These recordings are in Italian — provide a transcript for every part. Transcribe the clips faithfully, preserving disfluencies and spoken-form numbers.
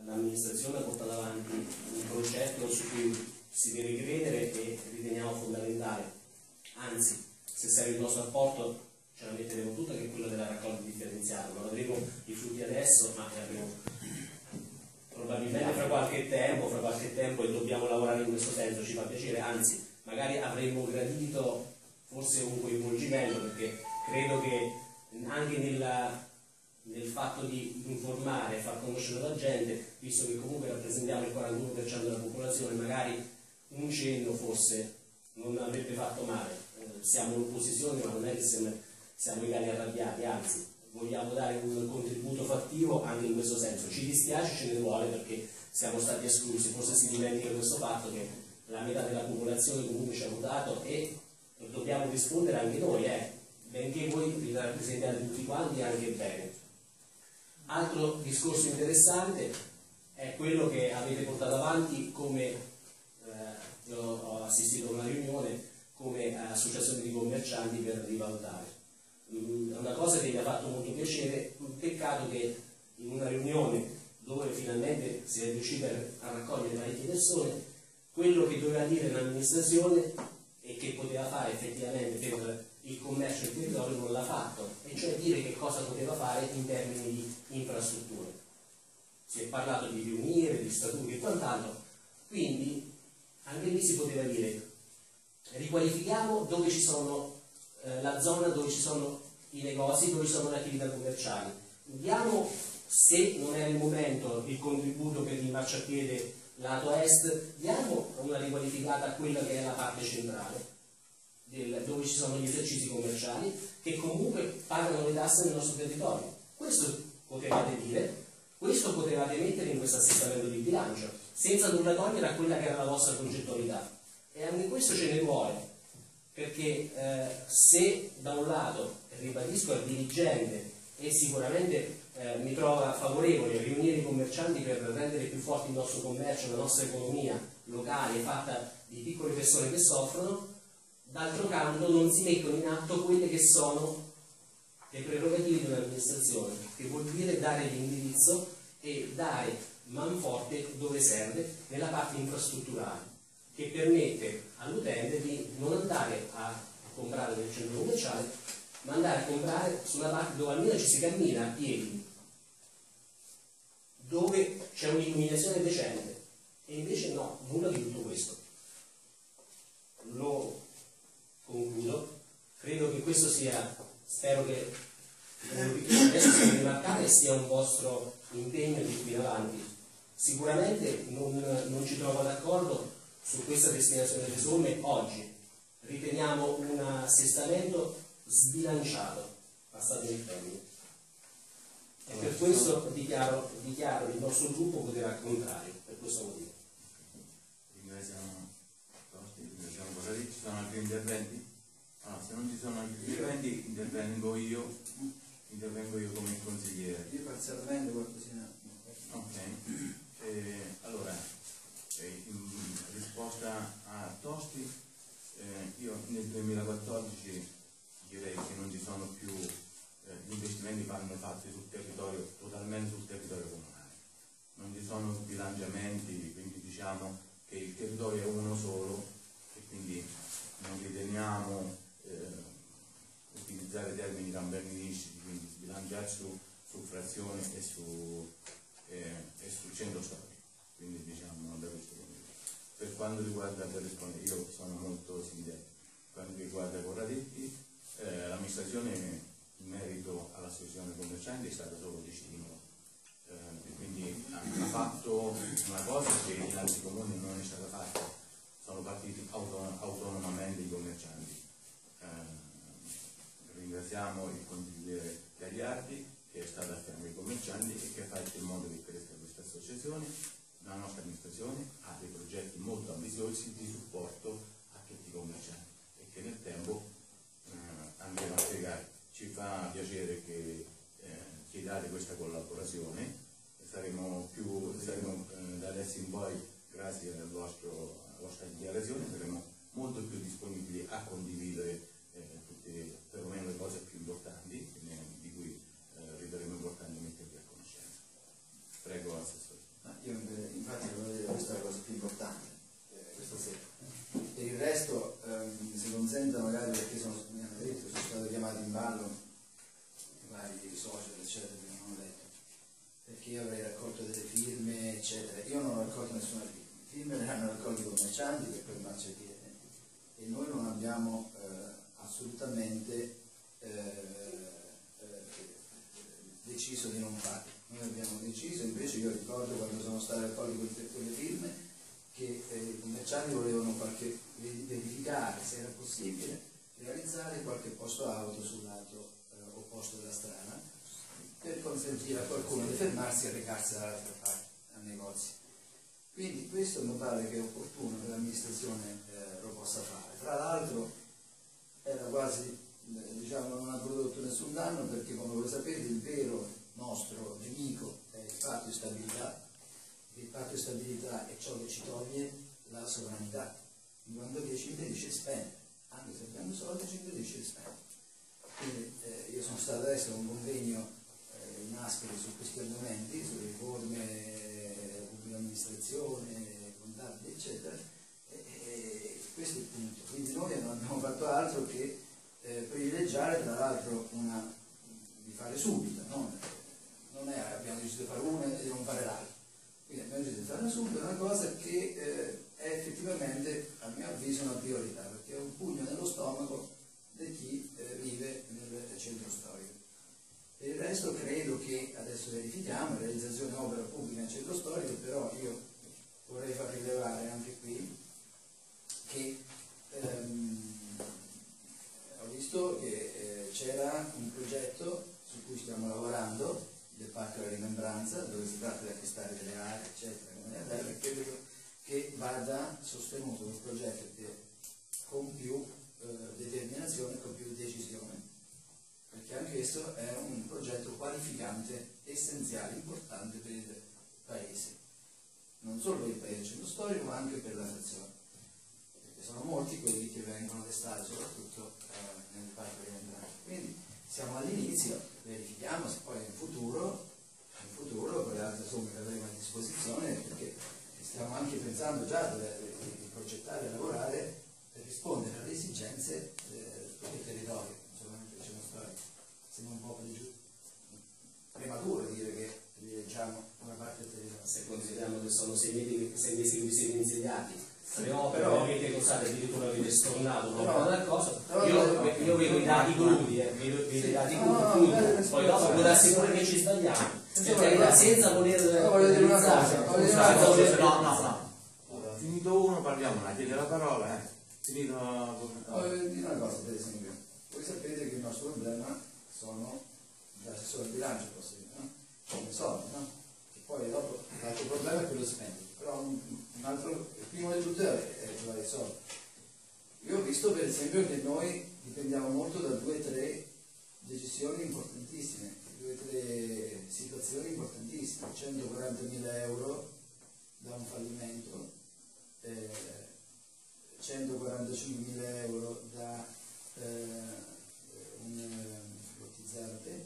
l'amministrazione ha portato avanti un progetto su cui si deve credere e riteniamo fondamentale. Anzi, se serve il nostro apporto ce la metteremo tutta, che è quella della raccolta differenziata. Non avremo i frutti adesso, ma ne avremo probabilmente fra qualche tempo, fra qualche tempo e dobbiamo lavorare in questo senso, ci fa piacere, anzi magari avremmo gradito forse un coinvolgimento, perché credo che anche nella, nel fatto di informare e far conoscere la gente, visto che comunque rappresentiamo il quarantuno per cento della popolazione, magari un cenno forse non avrebbe fatto male. Eh, siamo in opposizione, ma non è che siamo, siamo i cani arrabbiati, anzi vogliamo dare un contributo fattivo anche in questo senso. Ci dispiace, ce ne vuole, perché siamo stati esclusi, forse si dimentica questo fatto che la metà della popolazione comunque ci ha votato e dobbiamo rispondere anche noi, eh. benché voi vi rappresentate tutti quanti anche bene. Altro discorso interessante è quello che avete portato avanti come, eh, io ho assistito a una riunione, come associazione di commercianti per rivalutare. È una cosa che mi ha fatto molto piacere, un peccato che in una riunione dove finalmente si è riusciti a raccogliere parecchie persone, quello che doveva dire l'amministrazione e che poteva fare effettivamente per il commercio del territorio non l'ha fatto, e cioè dire che cosa poteva fare in termini di infrastrutture. Si è parlato di riunire, di statuti e quant'altro, quindi anche lì si poteva dire riqualifichiamo dove ci sono eh, la zona dove ci sono i negozi, dove ci sono le attività commerciali, diamo, se non è il momento, il contributo per il marciapiede lato est, diamo una riqualificata a quella che è la parte centrale, del, dove ci sono gli esercizi commerciali che comunque pagano le tasse nel nostro territorio. Questo potevate dire, questo potevate mettere in questo assestamento di bilancio, senza nulla togliere a quella che era la vostra concettualità. E anche questo ce ne vuole, perché eh, se da un lato, ribadisco, al dirigente e sicuramente eh, mi trova favorevole a riunire i commercianti per rendere più forte il nostro commercio, la nostra economia locale fatta di piccole persone che soffrono, d'altro canto non si mettono in atto quelle che sono le prerogative di un'amministrazione, che vuol dire dare l'indirizzo e dare manforte dove serve nella parte infrastrutturale, che permette all'utente di non andare a comprare nel centro commerciale, ma andare a comprare su una parte dove almeno ci si cammina a piedi, dove c'è un'illuminazione decente, e invece no, nulla di tutto questo. Lo concludo, credo che questo sia, spero che adesso sia rimarcare sia un vostro impegno di qui in avanti. Sicuramente non, non ci trovo d'accordo su questa destinazione delle somme oggi. Riteniamo un assestamento sbilanciato, passate il termine, e per questo dichiaro, dichiaro il nostro gruppo voterà contrario, per questo motivo. Ringraziamo Tosti, ringraziamo Corradi. Ci sono altri interventi? Ah, se non ci sono altri interventi intervengo io, intervengo io come consigliere. Io parzialmente qualcosina. Ok, eh, allora, eh, in risposta a Tosti, eh, io nel duemilaquattordici direi che non ci sono più, eh, gli investimenti vanno fatti sul territorio, totalmente sul territorio comunale, non ci sono bilanciamenti, quindi diciamo che il territorio è uno solo e quindi non riteniamo eh, utilizzare termini campanistici, quindi sbilanciare su, su frazione e su, eh, e su centro storico, quindi diciamo da questo punto di vista. Per quanto riguarda, per rispondere, io sono molto sintetico, per quanto riguarda Corradetti, eh, l'amministrazione in merito all'associazione commercianti è stata solo distintiva, eh, e quindi ha fatto una cosa che in altri comuni non è stata fatta, sono partiti auton autonomamente i commercianti. Eh, ringraziamo il consigliere Gagliardi che è stato a fianco ai commercianti e che ha fatto in modo che cresca questa associazione. La nostra amministrazione ha dei progetti molto ambiziosi di supporto a tutti i commercianti e che nel tempo eh, andremo a spiegare. Ci fa piacere che eh, chiedate questa collaborazione e saremo più, saremo, eh, da adesso in poi, grazie al vostro, alla vostra dichiarazione, saremo molto più disponibili a condividere eh, tutte, perlomeno le cose più importanti eh, di cui eh, riterremo importante mettervi a conoscenza. Prego, Assessore. firme le hanno raccolti i commercianti per quel marciapiede e noi non abbiamo eh, assolutamente eh, eh, deciso di non farlo. Noi abbiamo deciso, invece io ricordo quando sono state raccolte quelle, quelle firme, che eh, i commercianti volevano qualche, verificare se era possibile realizzare qualche posto auto sul lato eh, opposto della strada per consentire a qualcuno di fermarsi e recarsi dall'altra parte, al negozio. Quindi questo mi pare che è opportuno che l'amministrazione eh, lo possa fare. Tra l'altro era quasi, eh, diciamo, non ha prodotto nessun danno perché, come voi sapete, il vero nostro nemico è il patto di stabilità. Il patto di stabilità è ciò che ci toglie la sovranità. Quando che ci impedisce di spendere, anche se abbiamo soldi ci impedisce di spendere. Quindi eh, io sono stato adesso a un convegno eh, in Ascoli su questi argomenti, sulle riforme pubblica amministrazione, contabili, eccetera, e, e questo è il punto. Quindi noi non abbiamo fatto altro che eh, privilegiare, tra l'altro, una di fare subito, no? Non è abbiamo deciso di fare una e di non fare l'altra. Quindi abbiamo deciso di fare subito una cosa che eh, è effettivamente, a mio avviso, una priorità, perché è un pugno nello stomaco di chi eh, vive nel centro storico. Per il resto credo che, adesso verifichiamo, realizzazione opera pubblica nel centro storico, però io vorrei far rilevare anche qui che ehm, ho visto che eh, c'era un progetto su cui stiamo lavorando, del Parco della Rimembranza, dove si tratta di acquistare delle aree, eccetera, e credo che vada sostenuto un progetto con più eh, determinazione e con più decisione, perché anche questo è un progetto qualificante, essenziale, importante per il Paese, non solo per il Paese centro storico, ma anche per la frazione, perché sono molti quelli che vengono all'estate, soprattutto eh, nel Parco della Rimembranza. Quindi siamo all'inizio, verifichiamo se poi in futuro, in futuro con le altre somme che avremo a disposizione, perché stiamo anche pensando già di, di progettare e lavorare per rispondere alle esigenze eh, del territorio, non solamente del centro storico. Sembra un po' più prematuro dire che privilegiamo una parte del territorio. Se consideriamo che sono sei mesi, sei mesi che vi siete insediati, le opere avete causato, addirittura avete stornato una buona cosa, io, io vedo i dati crudi, eh, vedo, vedo i dati crudi, poi dopo può darsi pure che ci sbagliamo, senza, senza voler pensare. No, no, no. Finito uno parliamo, la chiede la parola, eh. Finito. Voglio dire una cosa, per esempio, voi sapete che il nostro problema sono l'assessore al bilancio, posso dire, no? Come soldi, no? E poi dopo l'altro problema è quello di spendere, però un, un altro, il primo di tutto è trovare i soldi. Io ho visto per esempio che noi dipendiamo molto da due o tre decisioni importantissime, due o tre situazioni importantissime, centoquarantamila euro da un fallimento, eh, centoquarantacinquemila euro da eh, un eh, lotizzante,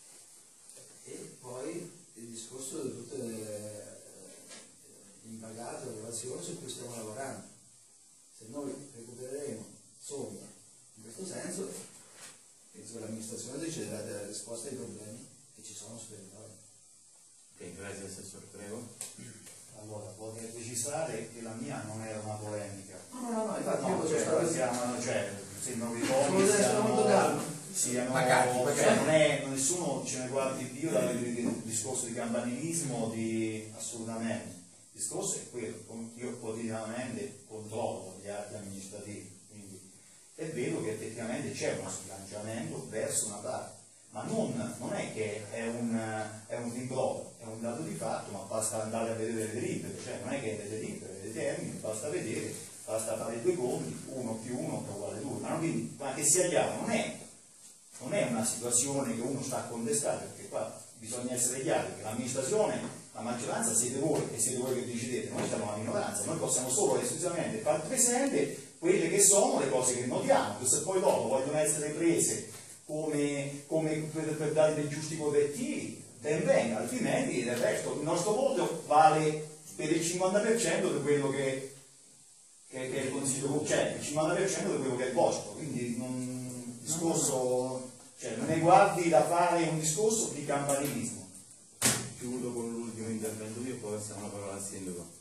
e poi il discorso di tutte le impagato, l'evasione su cui stiamo lavorando. Se noi recupereremo somme in questo senso, penso che l'amministrazione deciderà della risposta ai problemi che ci sono sul territorio. Ok, grazie Assessore, prego. Allora, vorrei precisare che la mia non era una polemica. No, no, no, infatti no, io cioè, stato... siamo, cioè, sembrano i toni, siano, Magari, magari. Cioè, non è, nessuno ce ne guardi più dal discorso di campanilismo, di assolutamente. Il discorso è quello, io quotidianamente controllo gli atti amministrativi, quindi è vero che effettivamente c'è uno sbilanciamento verso una parte, ma non, non è che è un, è un rimprovero, è un dato di fatto, ma basta andare a vedere le delibere, cioè non è che le delibere, le termini, basta vedere, basta fare due conti, uno più uno è uguale a due, ma, quindi, ma che sia chiaro, non è, non è una situazione che uno sta a contestare, perché qua bisogna essere chiari, che l'amministrazione, la maggioranza siete voi e siete voi che decidete, noi siamo la minoranza, noi possiamo solo esclusivamente far presente quelle che sono le cose che notiamo, che se poi dopo vogliono essere prese come, come per, per dare dei giusti correttivi, ben venga, altrimenti del resto il nostro voto vale per il cinquanta per cento di quello che, che, che è il consiglio, cioè il cinquanta per cento di quello che è il vostro, quindi non discorso, cioè non ne guardi da fare un discorso di campanilismo. Chiudo con l'ultimo intervento io, poi passiamo la parola al sindaco. Eh,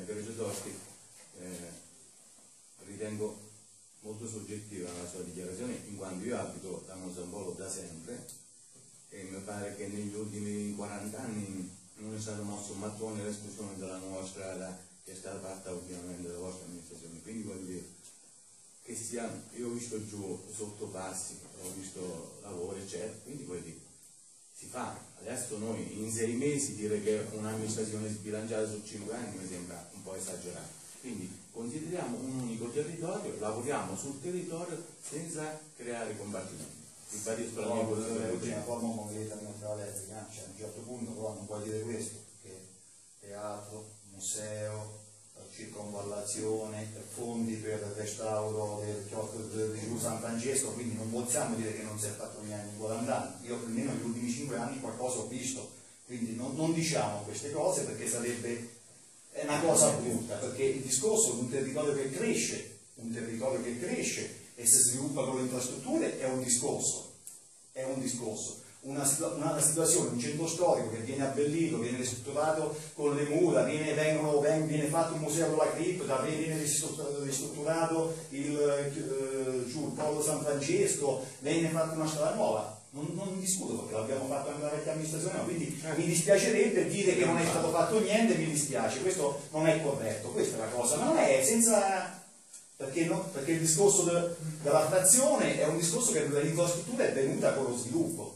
Viareggio Tosti, eh, ritengo molto soggettiva la sua dichiarazione, in quanto io abito a Mozambolo da sempre e mi pare che negli ultimi quaranta anni non è stato mosso un mattone nell'esclusione della nuova strada che è stata fatta ultimamente dalla vostra amministrazione. Quindi voglio dire che stiamo, io ho visto giù sottopassi, ho visto lavori, eccetera, quindi voglio dire, si fa. Adesso noi in sei mesi dire che un'amministrazione sbilanciata su cinque anni mi sembra un po' esagerato. Quindi consideriamo un unico territorio, lavoriamo sul territorio senza creare combattimenti. Ribadisco la mia posizione. È una forma monolita neutraletica, cioè a un certo punto però non puoi dire questo, che teatro, museo, circonvallazione, fondi per il restauro del chiostro di Giù San Francesco, quindi non possiamo dire che non si è fatto niente in quaranta anni. Io almeno negli ultimi cinque anni qualcosa ho visto, quindi non, non diciamo queste cose perché sarebbe è una cosa brutta, perché il discorso di un territorio che cresce, un territorio che cresce e si sviluppa con le infrastrutture è un discorso, è un discorso. Una, una situazione, un centro storico che viene abbellito, viene ristrutturato con le mura, viene, vengono, viene fatto un museo con la cripta, viene ristrutturato il, eh, giù, il Polo San Francesco, viene fatta una strada nuova. Non, non discuto perché l'abbiamo fatto anche la vecchia amministrazione, quindi mi dispiacerebbe dire che non è stato fatto niente, mi dispiace, questo non è corretto, questa è la cosa, ma non è senza... Perché, no? Perché il discorso de, della frazione è un discorso che l'infrastruttura è venuta con lo sviluppo.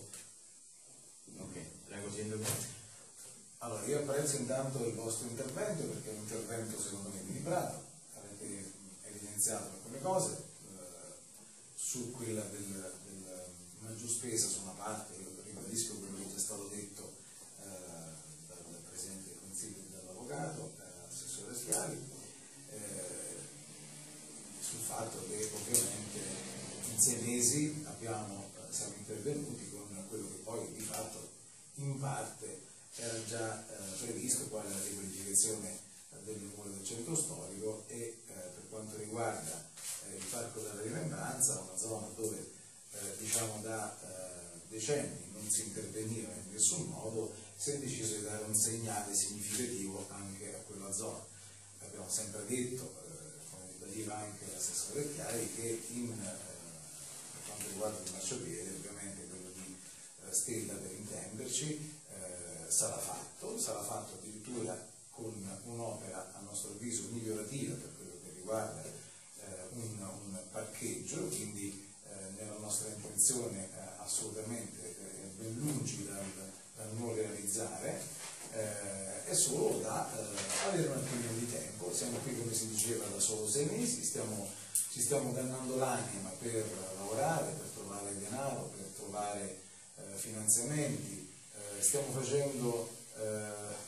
Allora, io apprezzo intanto il vostro intervento perché è un intervento secondo me equilibrato, avete evidenziato alcune cose, eh, su quella del, del maggior spesa su una parte, io ribadisco quello che è già stato detto eh, dal Presidente del Consiglio e dall'Avvocato, eh, Assessore Schiavi, eh, sul fatto che ovviamente in sei mesi abbiamo, siamo intervenuti con quello che poi di fatto in parte era già eh, previsto, quale la riqualificazione eh, delle mura del centro storico e eh, per quanto riguarda eh, il Parco della Rimembranza, una zona dove eh, diciamo da eh, decenni non si interveniva in nessun modo, si è deciso di dare un segnale significativo anche a quella zona. Abbiamo sempre detto, eh, come ribadiva anche l'assessore Chiari, che in, eh, per quanto riguarda il marciapiede, ovviamente quello di eh, Stella per intenderci, sarà fatto, sarà fatto addirittura con un'opera a nostro avviso migliorativa per quello che riguarda eh, un, un parcheggio, quindi eh, nella nostra intenzione eh, assolutamente eh, ben lungi dal, dal non realizzare, eh, è solo da eh, avere un attimino di tempo. Siamo qui, come si diceva, da solo sei mesi, stiamo, ci stiamo dannando l'anima per lavorare, per trovare denaro, per trovare eh, finanziamenti. Stiamo facendo, eh,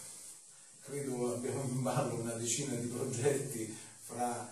credo abbiamo in ballo una decina di progetti fra,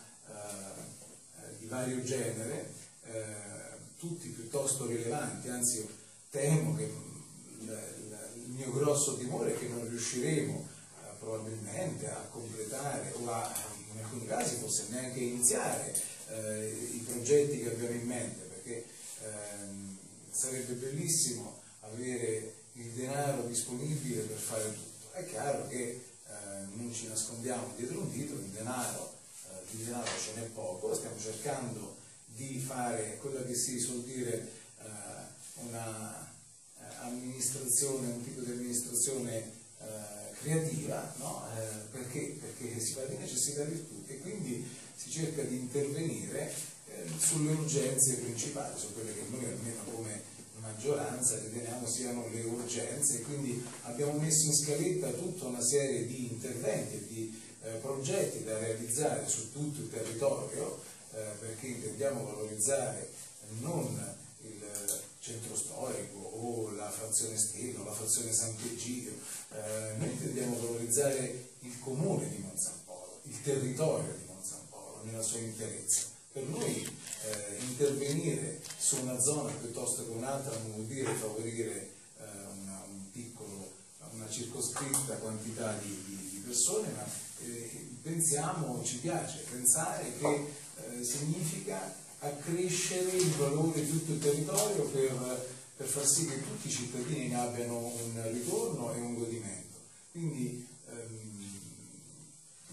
eh, di vario genere, eh, tutti piuttosto rilevanti, anzi io temo che il, il, il mio grosso timore è che non riusciremo eh, probabilmente a completare o a, in alcuni casi forse neanche iniziare eh, i progetti che abbiamo in mente, perché ehm, sarebbe bellissimo avere il denaro disponibile per fare tutto. È chiaro che eh, non ci nascondiamo dietro un dito, il denaro, eh, di denaro ce n'è poco, stiamo cercando di fare quella che si suol dire eh, una eh, amministrazione, un tipo di amministrazione eh, creativa, no? eh, perché? Perché si va di necessità virtù e quindi si cerca di intervenire eh, sulle urgenze principali, su quelle che noi almeno come maggioranza riteniamo siano le urgenze, e quindi abbiamo messo in scaletta tutta una serie di interventi e di eh, progetti da realizzare su tutto il territorio, eh, perché intendiamo valorizzare non il centro storico o la frazione Stella o la frazione Sant'Egidio, eh, noi intendiamo valorizzare il comune di Monzampolo, il territorio di Monzampolo nella sua interezza. Per noi eh, intervenire su una zona piuttosto che un'altra non vuol dire favorire eh, una, un piccolo, una circoscritta quantità di, di, di persone, ma eh, pensiamo, ci piace pensare che eh, significa accrescere il valore di tutto il territorio per, per far sì che tutti i cittadini ne abbiano un ritorno e un godimento. Quindi ehm,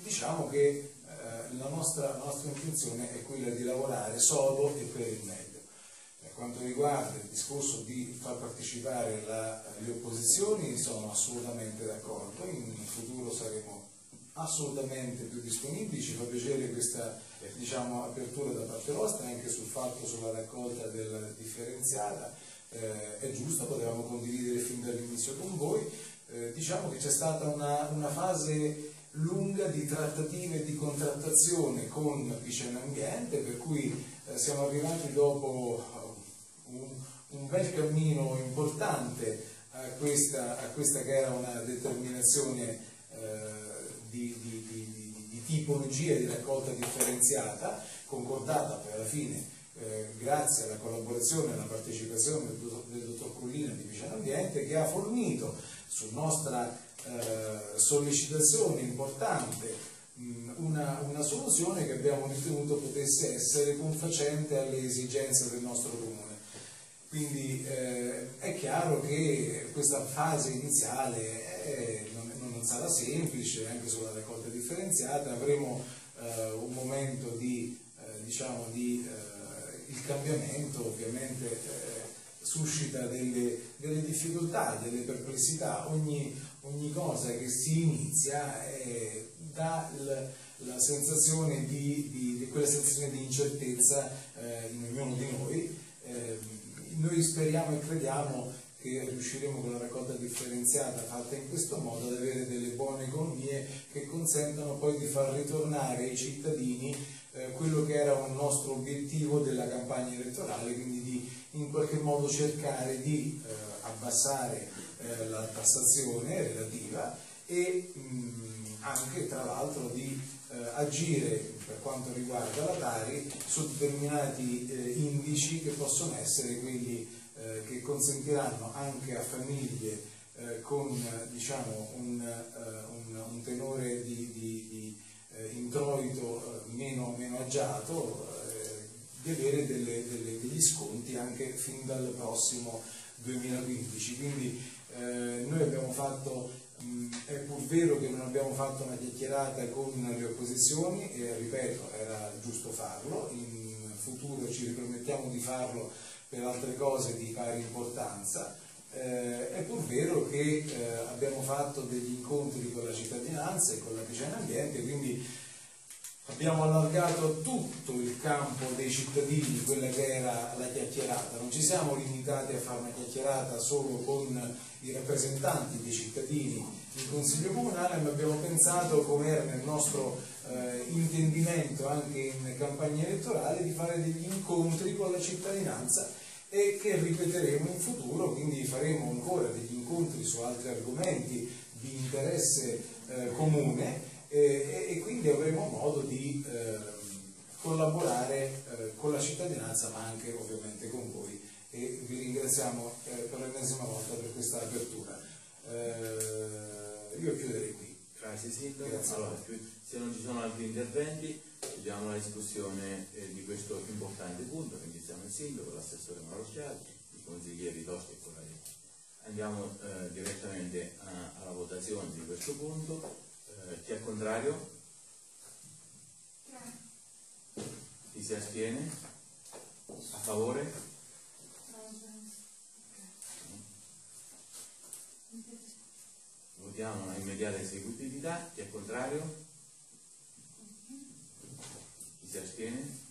diciamo che eh, la, nostra, la nostra intenzione è quella di lavorare sodo e per il meglio. Per quanto riguarda il discorso di far partecipare la, le opposizioni, sono assolutamente d'accordo, in futuro saremo assolutamente più disponibili, ci fa piacere questa diciamo, apertura da parte vostra anche sul fatto sulla raccolta della differenziata, eh, è giusto, potevamo condividere fin dall'inizio con voi, eh, diciamo che c'è stata una, una fase lunga di trattative e di contrattazione con Piceno Ambiente, per cui eh, siamo arrivati dopo un, un bel cammino importante a questa, a questa che era una determinazione eh, di, di, di, di tipologia di raccolta differenziata, concordata poi alla fine eh, grazie alla collaborazione e alla partecipazione del, del dottor Collina di Piceno Ambiente, che ha fornito su nostra eh, sollecitazione importante mh, una, una soluzione che abbiamo ritenuto potesse essere confacente alle esigenze del nostro comune. Quindi eh, è chiaro che questa fase iniziale è, non, non sarà semplice, anche sulla raccolta differenziata avremo eh, un momento di, eh, diciamo, di eh, il cambiamento ovviamente eh, suscita delle, delle difficoltà, delle perplessità, ogni, ogni cosa che si inizia eh, dà il, la sensazione di, di, di quella sensazione di incertezza eh, in ognuno di noi. Eh, Noi speriamo e crediamo che riusciremo con la raccolta differenziata fatta in questo modo ad avere delle buone economie che consentano poi di far ritornare ai cittadini eh, quello che era un nostro obiettivo della campagna elettorale, quindi di in qualche modo cercare di eh, abbassare eh, la tassazione relativa e mh, anche tra l'altro di eh, agire per quanto riguarda la Tari su determinati eh, indici che possono essere quelli eh, che consentiranno anche a famiglie eh, con diciamo, un, uh, un, un tenore di, di, di eh, introito uh, meno, meno agiato eh, di avere delle, delle, degli sconti anche fin dal prossimo duemilaquindici. Quindi eh, noi abbiamo fatto è pur vero che non abbiamo fatto una chiacchierata con le opposizioni e ripeto era giusto farlo, in futuro ci ripromettiamo di farlo per altre cose di pari importanza, eh, è pur vero che eh, abbiamo fatto degli incontri con la cittadinanza e con la Piceno Ambiente, quindi abbiamo allargato tutto il campo dei cittadini, quella che era la chiacchierata, non ci siamo limitati a fare una chiacchierata solo con i rappresentanti dei cittadini in Consiglio Comunale, ma abbiamo pensato, come era nel nostro eh, intendimento anche in campagna elettorale, di fare degli incontri con la cittadinanza e che ripeteremo in futuro, quindi faremo ancora degli incontri su altri argomenti di interesse eh, comune e, e quindi avremo modo di eh, collaborare eh, con la cittadinanza ma anche ovviamente con voi. E vi ringraziamo eh, per l'ennesima volta per questa apertura. Eh, io chiuderei qui. Grazie Sindaco. Grazie. Allora, se non ci sono altri interventi, chiudiamo la discussione eh, di questo importante punto. Ringraziamo il Sindaco, l'assessore Marosciati, i consiglieri Tosti e Colari. Andiamo eh, direttamente a, alla votazione di questo punto. Eh, chi è contrario? Chi si astiene? A favore? Votiamo a immediata esecutività. Chi è contrario? Chi si astiene?